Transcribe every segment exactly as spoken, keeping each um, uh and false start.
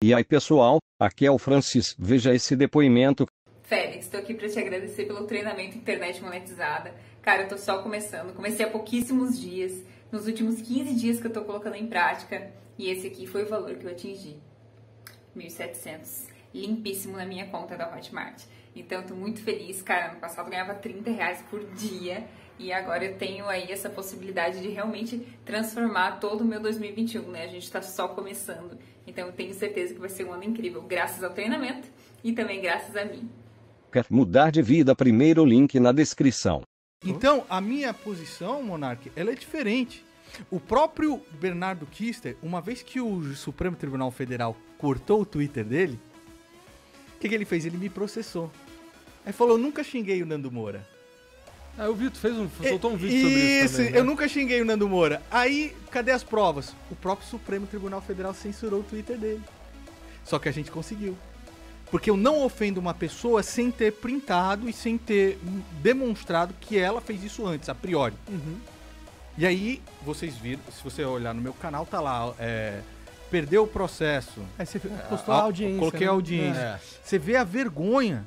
E aí pessoal, aqui é o Francis, veja esse depoimento. Félix, estou aqui para te agradecer pelo treinamento Internet Monetizada. Cara, eu tô só começando, comecei há pouquíssimos dias, nos últimos quinze dias que eu tô colocando em prática, e esse aqui foi o valor que eu atingi, mil e setecentos, limpíssimo na minha conta da Hotmart. Então eu tô muito feliz, cara, no passado eu ganhava trinta reais por dia, e agora eu tenho aí essa possibilidade de realmente transformar todo o meu dois mil e vinte e um, né? A gente tá só começando, então eu tenho certeza que vai ser um ano incrível, graças ao treinamento e também graças a mim. Quer mudar de vida? Primeiro link na descrição. Então, a minha posição, Monark, ela é diferente. O próprio Bernardo Kister, uma vez que o Supremo Tribunal Federal cortou o Twitter dele, o que, que ele fez? Ele me processou. Aí falou, nunca xinguei o Nando Moura. Ah, eu vi, tu fez um, soltou um vídeo isso, sobre isso também, né? Eu nunca xinguei o Nando Moura. Aí, cadê as provas? O próprio Supremo Tribunal Federal censurou o Twitter dele. Só que a gente conseguiu. Porque eu não ofendo uma pessoa sem ter printado e sem ter demonstrado que ela fez isso antes, a priori. Uhum. E aí, vocês viram, se você olhar no meu canal, tá lá, é, perdeu o processo. Aí você postou a, a audiência. Coloquei a audiência. É. Você vê a vergonha.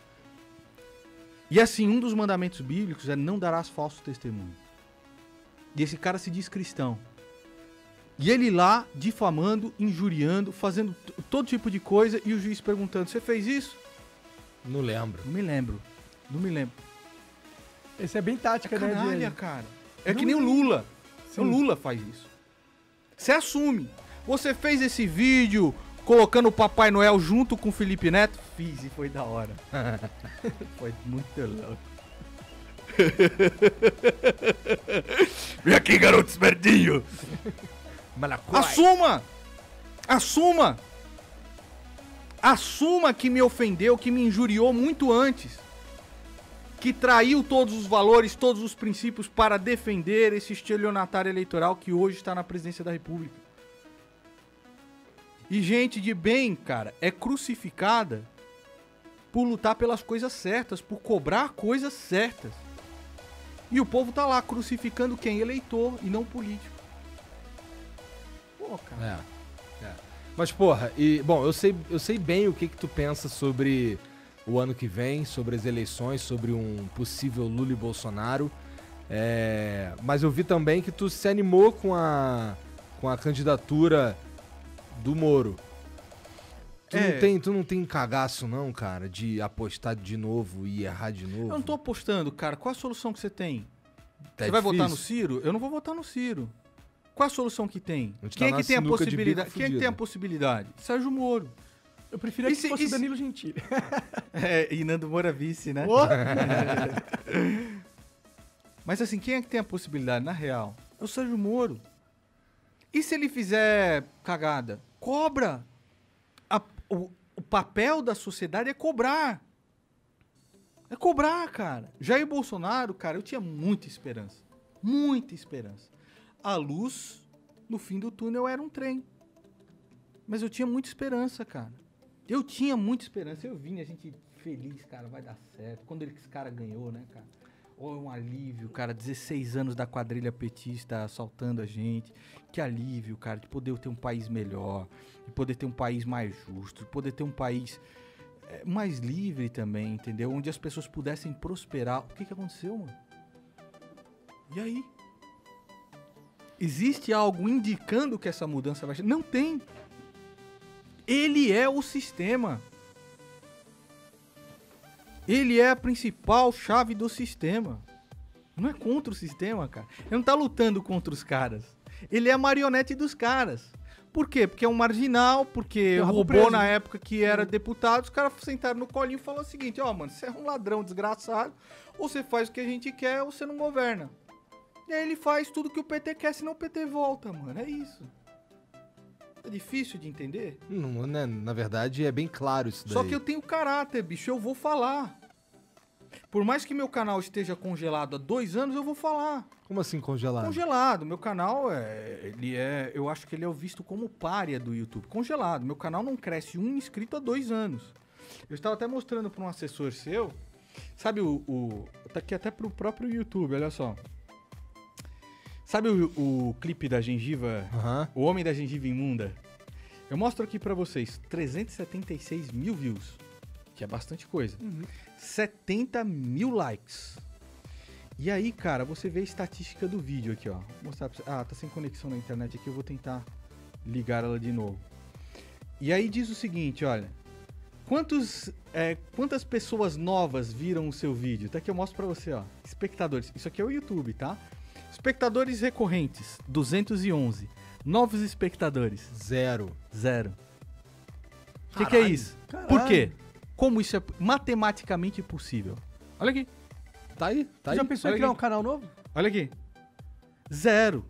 E assim, um dos mandamentos bíblicos é não darás falso testemunho. E esse cara se diz cristão. E ele lá, difamando, injuriando, fazendo todo tipo de coisa, e o juiz perguntando, você fez isso? Não lembro. Não me lembro. Não me lembro. Esse é bem tática, É né, canalha, de... cara. É Não que nem o é. Lula. Sim. O Lula faz isso. Você assume. Você fez esse vídeo colocando o Papai Noel junto com o Felipe Neto? Fiz e foi da hora. Foi muito louco. Vem aqui, garoto esperdinho. Assuma! Assuma! Assuma que me ofendeu, que me injuriou muito antes. Que traiu todos os valores, todos os princípios para defender esse estelionatário eleitoral que hoje está na presidência da República. E gente de bem, cara, é crucificada por lutar pelas coisas certas, por cobrar coisas certas. E o povo tá lá crucificando quem? Eleitor e não político. Pô, cara. É, é. Mas, porra, e, bom, eu sei, eu sei bem o que que tu pensa sobre o ano que vem, sobre as eleições, sobre um possível Lula e Bolsonaro. É, mas eu vi também que tu se animou com a, com a candidatura do Moro. Tu, É. não tem, tu não tem cagaço, não, cara, de apostar de novo e errar de novo? Eu não tô apostando, cara. Qual a solução que você tem? Tá você vai difícil. votar no Ciro? Eu não vou votar no Ciro. Qual a solução que tem? A gente Quem tá é que na tem a sinuca de possibilidade? bico Quem é que fudido. tem a possibilidade? Sérgio Moro. Eu preferia E que se- fosse e o se- Danilo Gentili. É, e Nando Moura vice, né? Ô! Mas assim, quem é que tem a possibilidade, na real? É o Sérgio Moro. E se ele fizer cagada? Cobra! A- o, o papel da sociedade é cobrar. É cobrar, cara. Jair Bolsonaro, cara, eu tinha muita esperança. Muita esperança. A luz no fim do túnel era um trem. Mas eu tinha muita esperança, cara. Eu tinha muita esperança. Eu vim, a gente feliz, cara, vai dar certo. Quando ele, esse cara ganhou, né, cara? Oh, um alívio, cara. dezesseis anos da quadrilha petista assaltando a gente. Que alívio, cara, de poder ter um país melhor, de poder ter um país mais justo, de poder ter um país é, mais livre também, entendeu? Onde as pessoas pudessem prosperar. O que que aconteceu, mano? E aí? Existe algo indicando que essa mudança vai... Não tem. Ele é o sistema. Ele é a principal chave do sistema. Não é contra o sistema, cara. Ele não tá lutando contra os caras. Ele é a marionete dos caras. Por quê? Porque é um marginal, porque o rabo roubou preso. na época que era deputado, os caras sentaram no colinho e falaram o seguinte, ó, mano, você é um ladrão desgraçado, ou você faz o que a gente quer, ou você não governa. E aí ele faz tudo que o P T quer, senão o P T volta, mano. É isso. É difícil de entender? Não, né? Na verdade, é bem claro isso daí. Só que eu tenho caráter, bicho, eu vou falar. Por mais que meu canal esteja congelado há dois anos, eu vou falar. Como assim congelado? Congelado. Meu canal é. Ele é. Eu acho que ele é visto como pária do YouTube. Congelado. Meu canal não cresce um inscrito há dois anos. Eu estava até mostrando para um assessor seu. Sabe o. o tá aqui até pro próprio YouTube, olha só. Sabe o, o clipe da gengiva? Aham. O Homem da Gengiva Imunda? Eu mostro aqui pra vocês, trezentos e setenta e seis mil views, que é bastante coisa. Uhum. setenta mil likes. E aí, cara, você vê a estatística do vídeo aqui, ó. Vou mostrar pra você. Ah, tá sem conexão na internet aqui, eu vou tentar ligar ela de novo. E aí diz o seguinte, olha. Quantos, é, quantas pessoas novas viram o seu vídeo? Tá aqui, eu mostro pra você, ó. Espectadores. Isso aqui é o YouTube, tá? Espectadores recorrentes, duzentos e onze. Novos espectadores, Zero. zero. O que, que é isso? Caralho. Por quê? Como isso é matematicamente possível? Olha aqui, Tá aí, tá aí. Já pensou em olha criar aqui. um canal novo? olha aqui. Zero.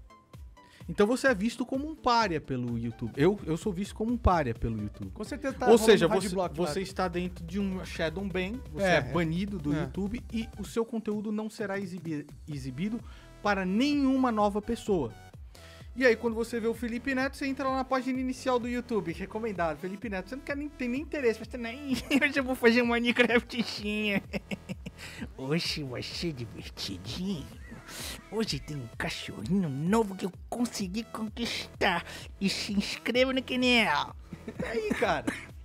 Então você é visto como um pária pelo YouTube. Eu, eu sou visto como um pária pelo YouTube. Com certeza tá Ou rolando seja, um você, Radblock lá. você está dentro de um shadow ban, você É, é, banido do é. YouTube e o seu conteúdo não será exibi- exibido para nenhuma nova pessoa. E aí, quando você vê o Felipe Neto, você entra lá na página inicial do YouTube, recomendado. Felipe Neto, você não quer nem, tem nem interesse, você nem. Hoje eu vou fazer uma Minecraftinha. Hoje vai ser divertidinho. Hoje tem um cachorrinho novo que eu consegui conquistar. E se inscreva no canal. E aí, cara?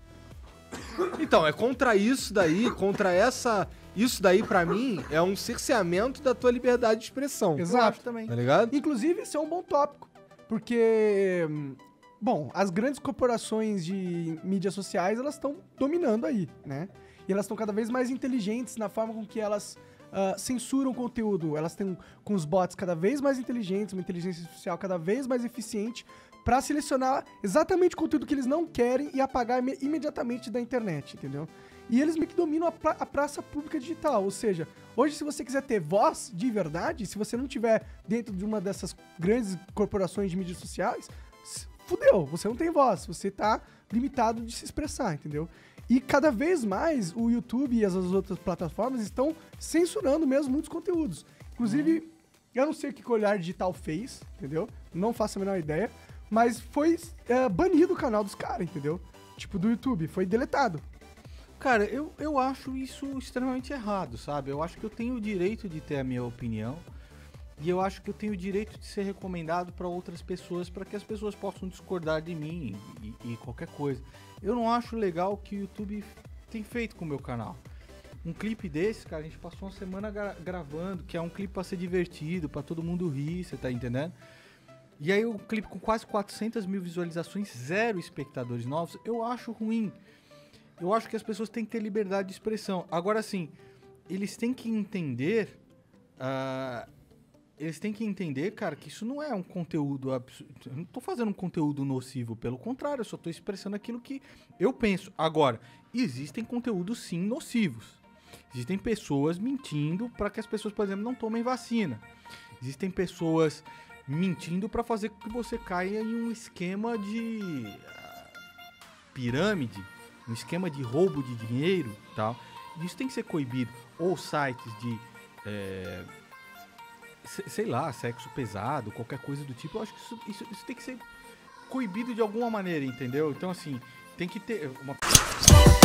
Então, é contra isso daí, contra essa... Isso daí, pra mim, é um cerceamento da tua liberdade de expressão. Eu Exato. acho também. Tá ligado? Inclusive, isso é um bom tópico. Porque, hum, bom, as grandes corporações de mídias sociais, elas estão dominando aí, né? E elas estão cada vez mais inteligentes na forma com que elas ah, censuram o conteúdo. Elas têm com os bots cada vez mais inteligentes, uma inteligência artificial cada vez mais eficiente para selecionar exatamente o conteúdo que eles não querem e apagar ime- imediatamente da internet, entendeu? E eles meio que dominam a, pra- a praça pública digital. Ou seja, hoje, se você quiser ter voz de verdade, se você não tiver dentro de uma dessas grandes corporações de mídias sociais, s- fudeu, você não tem voz, você tá limitado de se expressar, entendeu? E cada vez mais o YouTube e as as outras plataformas estão censurando mesmo muitos conteúdos. Inclusive, eu não sei o que o Olhar Digital fez, entendeu? Não faço a menor ideia. Mas foi é, banido o canal dos caras, entendeu? Tipo, do YouTube, foi deletado. Cara, eu, eu acho isso extremamente errado, sabe? Eu acho que eu tenho o direito de ter a minha opinião e eu acho que eu tenho o direito de ser recomendado para outras pessoas, para que as pessoas possam discordar de mim e, e qualquer coisa. Eu não acho legal o que o YouTube tem feito com o meu canal. Um clipe desse, cara, a gente passou uma semana gra- gravando, que é um clipe para ser divertido, para todo mundo rir, você tá entendendo? E aí o clipe com quase quatrocentas mil visualizações, zero espectadores novos, eu acho ruim. Eu acho que as pessoas têm que ter liberdade de expressão. Agora sim, eles têm que entender... ah, eles têm que entender, cara, que isso não é um conteúdo absurdo. Eu não tô fazendo um conteúdo nocivo, pelo contrário, eu só tô expressando aquilo que eu penso. Agora, existem conteúdos sim nocivos. Existem pessoas mentindo para que as pessoas, por exemplo, não tomem vacina. Existem pessoas mentindo para fazer com que você caia em um esquema de ah, pirâmide, um esquema de roubo de dinheiro, tal. Isso tem que ser coibido. Ou sites de é, se- sei lá, sexo pesado, qualquer coisa do tipo. Eu acho que isso, isso, isso tem que ser coibido de alguma maneira, entendeu? Então assim, tem que ter uma